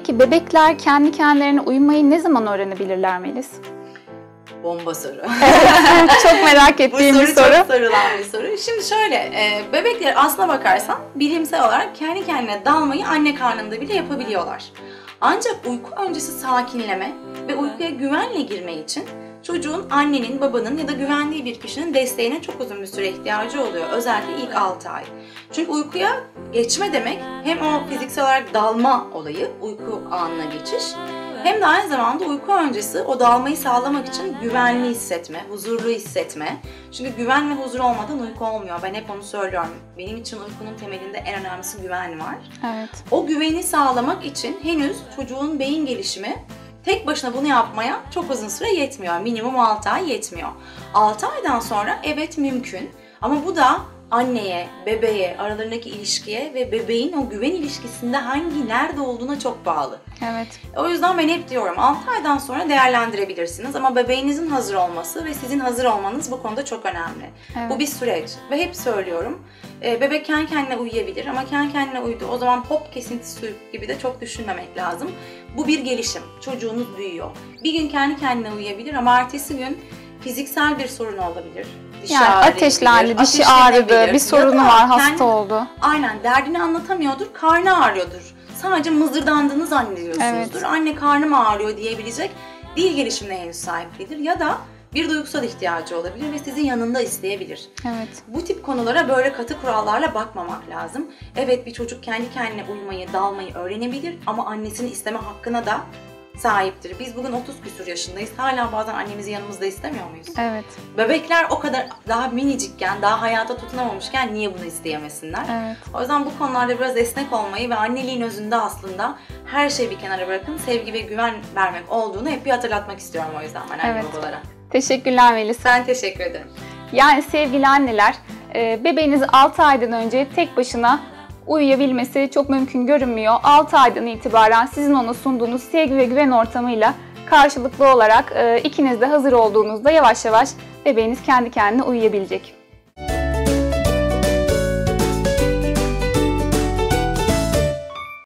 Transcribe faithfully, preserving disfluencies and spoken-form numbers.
Peki bebekler kendi kendilerine uyumayı ne zaman öğrenebilirler Melis? Bomba soru. Evet, çok merak ettiğim bir soru. Bu soru çok sorulan bir soru. Şimdi şöyle, e, bebekler aslına bakarsan bilimsel olarak kendi kendine dalmayı anne karnında bile yapabiliyorlar. Ancak uyku öncesi sakinleme ve uykuya güvenle girme için çocuğun annenin, babanın ya da güvendiği bir kişinin desteğine çok uzun bir süre ihtiyacı oluyor. Özellikle ilk altı ay. Çünkü uykuya geçme demek hem o fiziksel olarak dalma olayı, uyku anına geçiş, hem de aynı zamanda uyku öncesi o dalmayı sağlamak için güvenli hissetme, huzurlu hissetme. Çünkü güven ve huzur olmadan uyku olmuyor. Ben hep onu söylüyorum. Benim için uykunun temelinde en önemlisi güven var. Evet. O güveni sağlamak için henüz çocuğun beyin gelişimi tek başına bunu yapmaya çok uzun süre yetmiyor. Minimum altı ay yetmiyor. altı aydan sonra evet mümkün ama bu da anneye, bebeğe, aralarındaki ilişkiye ve bebeğin o güven ilişkisinde hangi, nerede olduğuna çok bağlı. Evet. O yüzden ben hep diyorum altı aydan sonra değerlendirebilirsiniz ama bebeğinizin hazır olması ve sizin hazır olmanız bu konuda çok önemli. Evet. Bu bir süreç ve hep söylüyorum bebek kendi kendine uyuyabilir ama kendi kendine uyudu o zaman hop kesintisi gibi de çok düşünmemek lazım. Bu bir gelişim. Çocuğunuz büyüyor. Bir gün kendi kendine uyuyabilir ama ertesi gün fiziksel bir sorun olabilir. Dişi yani ateşlendi, dişi ağrıdı, bir sorunu var, hasta kendi, oldu. Aynen, derdini anlatamıyordur, karnı ağrıyordur. Sadece mızırdandığını zannediyorsunuzdur. Evet. Anne karnım ağrıyor diyebilecek dil gelişimine henüz sahip değildir. Ya da bir duygusal ihtiyacı olabilir ve sizin yanında isteyebilir. Evet. Bu tip konulara böyle katı kurallarla bakmamak lazım. Evet, bir çocuk kendi kendine uyumayı, dalmayı öğrenebilir ama annesini isteme hakkına da sahiptir. Biz bugün otuz küsur yaşındayız. Hala bazen annemizi yanımızda istemiyor muyuz? Evet. Bebekler o kadar daha minicikken, daha hayata tutunamamışken niye bunu isteyemesinler? Evet. O yüzden bu konularda biraz esnek olmayı ve anneliğin özünde aslında her şeyi bir kenara bırakın, sevgi ve güven vermek olduğunu hep bir hatırlatmak istiyorum o yüzden ben anne evet. babalara. Teşekkürler Melis. Ben teşekkür ederim. Yani sevgili anneler, bebeğiniz altı aydan önce tek başına uyuyabilmesi çok mümkün görünmüyor. altı aydan itibaren sizin ona sunduğunuz sevgi ve güven ortamıyla karşılıklı olarak ikiniz de hazır olduğunuzda yavaş yavaş bebeğiniz kendi kendine uyuyabilecek.